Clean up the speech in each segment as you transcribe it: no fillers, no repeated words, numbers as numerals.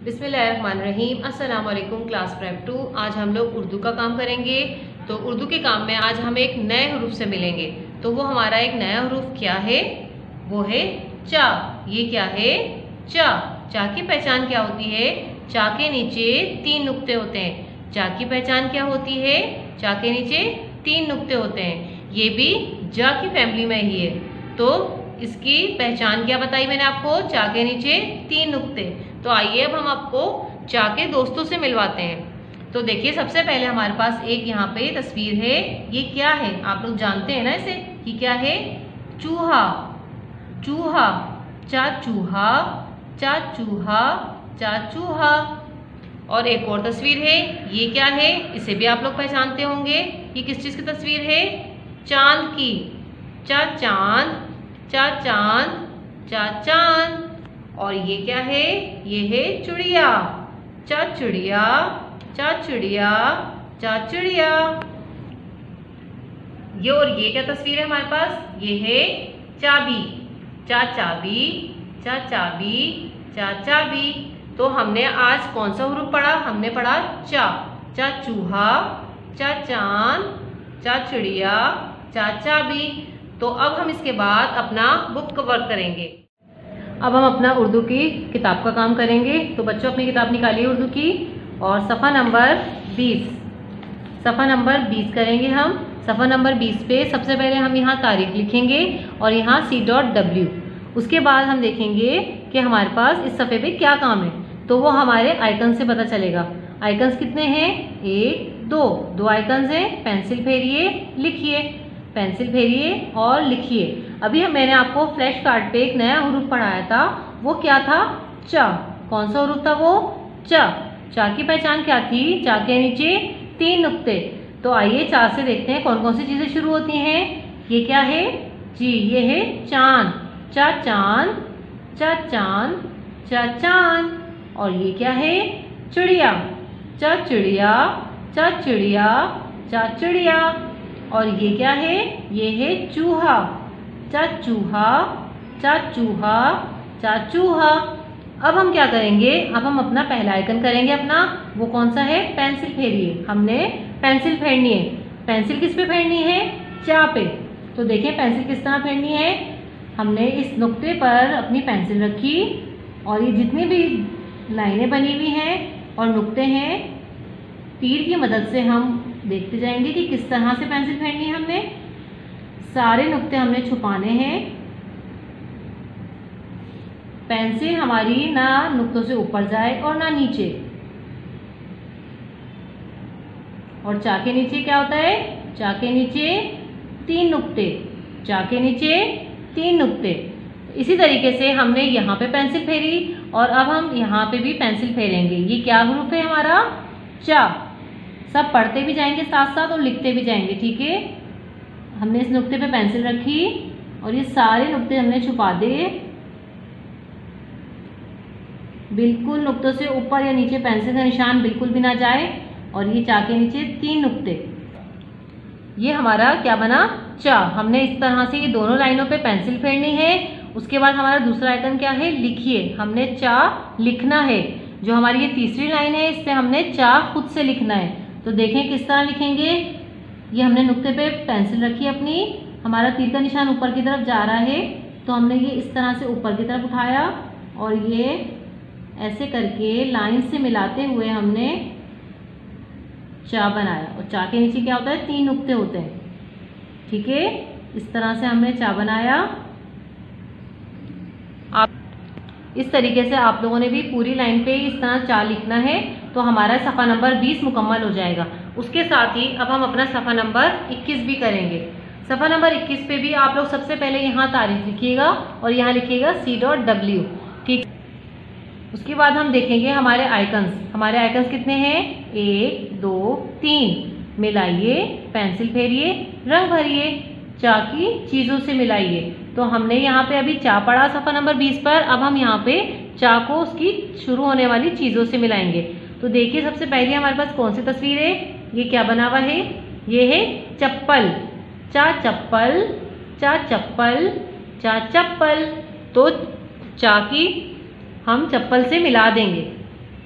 बिस्मिल्लाहिर्रहमानिर्रहीम। अस्सलाम वालेकुम क्लास प्रेप 2। आज हम लोग उर्दू का काम करेंगे। तो उर्दू के काम में आज हम एक नए हरूफ से मिलेंगे। तो वो हमारा एक नया हरूफ क्या है? वो है चा। ये क्या है? चा। चा की पहचान क्या होती है? चा के नीचे 3 नुक्ते होते हैं। चा की पहचान क्या होती है? चा के नीचे 3 नुक्ते होते हैं। ये भी जा की फैमिली में ही है। तो इसकी पहचान क्या बताई मैंने आपको? चा के नीचे 3 नुक्ते। तो आइए अब हम आपको चा के दोस्तों से मिलवाते हैं। तो देखिए, सबसे पहले हमारे पास एक यहाँ पे तस्वीर है। ये क्या है? आप लोग जानते हैं ना इसे कि क्या है? चूहा। चूहा। चा चूहा, चा चूहा, चा चूहा। और एक और तस्वीर है। ये क्या है? इसे भी आप लोग पहचानते होंगे। ये किस चीज की तस्वीर है? चांद की। चा चांद, चा चांद, चा चांद। और ये क्या है? ये है चिड़िया। चा चिड़िया, चा चिड़िया, चा चिड़िया। ये और ये क्या तस्वीर है हमारे पास? ये है चाबी। चा चाबी, चा चाबी, चा चाबी। तो हमने आज कौन सा हरूफ पढ़ा? हमने पढ़ा चा। चा चूहा, चा चांद, चा चिड़िया, चा चाबी। तो अब हम इसके बाद अपना बुक कवर करेंगे। अब हम अपना उर्दू की किताब का काम करेंगे। तो बच्चों, अपनी किताब निकालिए उर्दू की और सफ़ा नंबर 20। सफ़ा नंबर 20 करेंगे हम। सफ़ा नंबर 20 पे सबसे पहले हम यहाँ तारीख लिखेंगे और यहाँ C.W। उसके बाद हम देखेंगे कि हमारे पास इस सफ़े पे क्या काम है। तो वो हमारे आइकन से पता चलेगा। आइकन्स कितने हैं? 1 2 आइकन्स हैं। पेंसिल फेरिए, लिखिए। पेंसिल फेरिए और लिखिए। अभी मैंने आपको फ्लैश कार्ड पे एक नया हरूफ पढ़ाया था। वो क्या था? चा। कौन सा हरूफ था वो? चा। चा की पहचान क्या थी? चा के नीचे 3 नुक्ते। तो आइए चा से देखते हैं कौन कौन सी चीजें शुरू होती हैं। ये क्या है? जी, ये है चांद। चा चांद, चा चांद, चा चांद। और ये क्या है? चिड़िया। चा चिड़िया, चा चिड़िया, चा चिड़िया। और ये क्या है? ये है चूहा। चा चूहा, चा चूहा, चा चूहा। अब हम क्या करेंगे? अब हम अपना पहला आइकन करेंगे अपना। वो कौन सा है? पेंसिल फेरिए। हमने पेंसिल फेरनी है। पेंसिल किस पे फेरनी है? चा पे। तो देखिए पेंसिल किस तरह फेरनी है। हमने इस नुक्ते पर अपनी पेंसिल रखी और ये जितनी भी लाइनें बनी हुई हैं और नुक्ते हैं, तीर की मदद से हम देखते जाएंगे कि किस तरह से पेंसिल फेरनी है। हमने सारे नुक्ते हमने छुपाने हैं। पेंसिल हमारी ना नुक्तों से ऊपर जाए और ना नीचे। और चा के नीचे क्या होता है? चा के नीचे 3 नुक्ते। चा के नीचे 3 नुक्ते। इसी तरीके से हमने यहाँ पे पेंसिल फेरी और अब हम यहाँ पे भी पेंसिल फेरेंगे। ये क्या हरूफ है हमारा? चा। सब पढ़ते भी जाएंगे साथ साथ और लिखते भी जाएंगे, ठीक है। हमने इस नुक्ते पे पेंसिल रखी और ये सारे नुक्ते हमने छुपा दिए। बिल्कुल नुक्तों से ऊपर या नीचे पेंसिल का निशान बिल्कुल भी ना जाए। और ये चा के नीचे 3 नुक्ते। ये हमारा क्या बना? चा। हमने इस तरह से ये दोनों लाइनों पे पेंसिल फेरनी है। उसके बाद हमारा दूसरा आइकन क्या है? लिखिए। हमने चा लिखना है। जो हमारी ये तीसरी लाइन है, इस पे हमने चा खुद से लिखना है। तो देखें किस तरह लिखेंगे। ये हमने नुक्ते पे पेंसिल रखी अपनी। हमारा तीर का निशान ऊपर की तरफ जा रहा है। तो हमने ये इस तरह से ऊपर की तरफ उठाया और ये ऐसे करके लाइन से मिलाते हुए हमने चा बनाया। और चा के नीचे क्या होता है? 3 नुक्ते होते हैं, ठीक है। इस तरह से हमने चा बनाया। आप इस तरीके से आप लोगों ने भी पूरी लाइन पे इस तरह चा लिखना है। तो हमारा सफ़ा नंबर 20 मुकम्मल हो जाएगा। उसके साथ ही अब हम अपना सफ़ा नंबर 21 भी करेंगे। सफ़ा नंबर 21 पे भी आप लोग सबसे पहले यहाँ तारीख लिखिएगा और यहाँ लिखिएगा C.W, ठीक। उसके बाद हम देखेंगे हमारे आइकन्स। हमारे आइकन्स कितने हैं? 1 2 3। मिलाइए, पेंसिल फेरिए, रंग भरिए, चा की चीज़ों से मिलाइए। तो हमने यहाँ पे अभी चा पढ़ा सफ़ा नंबर 20 पर। अब हम यहाँ पे चा को उसकी शुरू होने वाली चीज़ों से मिलाएंगे। तो देखिए, सबसे पहले हमारे पास कौन सी तस्वीर है? ये क्या बना हुआ है? ये है चप्पल। चा चप्पल, चा चप्पल, चा चप्पल। तो चा की हम चप्पल से मिला देंगे।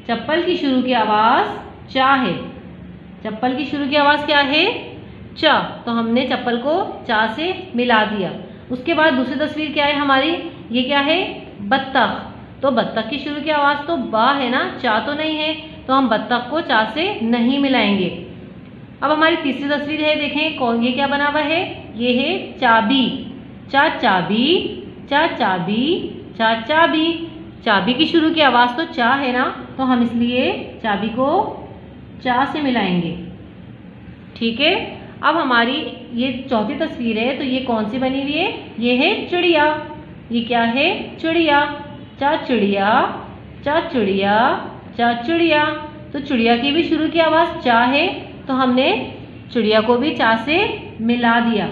चप्पल की शुरू की आवाज चा है। चप्पल की शुरू की आवाज क्या है? चा। तो हमने चप्पल को चा से मिला दिया। उसके बाद दूसरी तस्वीर क्या है हमारी? ये क्या है? बत्तख। तो बत्तख की शुरू की आवाज तो बा है ना, चा तो नहीं है, तो हम बत्तख को चा से नहीं मिलाएंगे। अब हमारी तीसरी तस्वीर है, देखें कौन, ये क्या बना हुआ है? ये है चाबी। चा चाबी, चा चाबी, चा चाबी। चाबी की शुरू की आवाज तो चा है ना, तो हम इसलिए चाबी को चा से मिलाएंगे। ठीक है। अब हमारी ये चौथी तस्वीर है, तो ये कौन सी बनी हुई है? ये है चिड़िया। ये क्या है? चिड़िया। चा चिड़िया, चा चिड़िया, चा चिड़िया। तो चिड़िया की भी शुरू की आवाज चा है, तो हमने चिड़िया को भी चा से मिला दिया।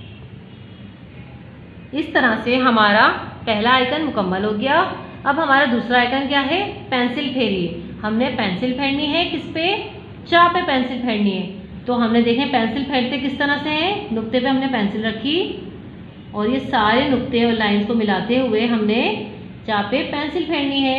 इस तरह से हमारा पहला आइकन मुकम्मल हो गया। अब हमारा दूसरा आइकन क्या है? पेंसिल फेरिए। हमने पेंसिल फेरनी है किस पे? चा पे पेंसिल फेरनी है। तो हमने देखें पेंसिल फेरते किस तरह से हैं? नुक्ते पे हमने पेंसिल रखी और ये सारे नुक्ते और लाइंस को मिलाते हुए हमने चा पे पेंसिल फेरनी है।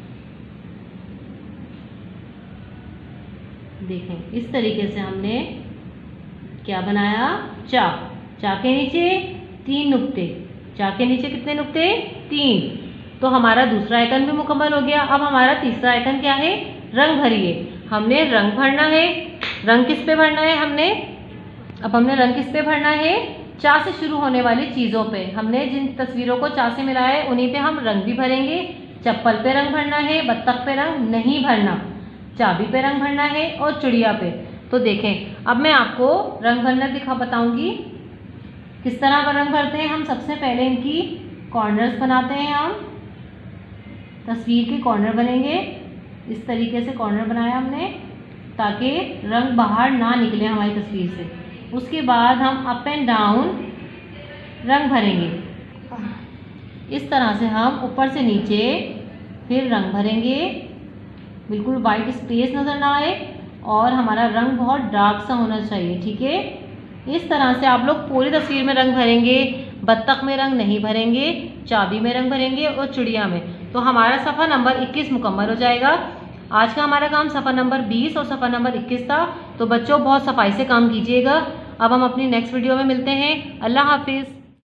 देखें इस तरीके से हमने क्या बनाया? चा। चा के नीचे 3 नुक्ते। चा के नीचे कितने नुक्ते? 3। तो हमारा दूसरा आइकन भी मुकम्मल हो गया। अब हमारा तीसरा आइकन क्या है? रंग भरिए। हमने रंग भरना है। रंग किस पे भरना है हमने? अब हमने रंग किस पे भरना है? चा से शुरू होने वाली चीजों पे। हमने जिन तस्वीरों को चा से मिलाया है उन्हीं पे हम रंग भी भरेंगे। चप्पल पे रंग भरना है, बत्तख पे रंग नहीं भरना, चाबी पे रंग भरना है और चिड़िया पे। तो देखें अब मैं आपको रंग भरना बताऊंगी किस तरह का रंग भरते हैं। हम सबसे पहले इनकी कॉर्नर्स बनाते हैं। हम तस्वीर के कॉर्नर बनेंगे। इस तरीके से कॉर्नर बनाया हमने ताकि रंग बाहर ना निकले हमारी तस्वीर से। उसके बाद हम अप एंड डाउन रंग भरेंगे। इस तरह से हम ऊपर से नीचे फिर रंग भरेंगे। बिल्कुल वाइट स्पेस नज़र ना आए और हमारा रंग बहुत डार्क सा होना चाहिए। ठीक है। इस तरह से आप लोग पूरी तस्वीर में रंग भरेंगे। बत्तख में रंग नहीं भरेंगे, चाबी में रंग भरेंगे और चिड़िया में। तो हमारा सफ़ा नंबर 21 मुकम्मल हो जाएगा। आज का हमारा काम सफ़ा नंबर 20 और सफ़ा नंबर 21 था। तो बच्चों बहुत सफाई से काम कीजिएगा। अब हम अपनी नेक्स्ट वीडियो में मिलते हैं। अल्लाह हाफिज़।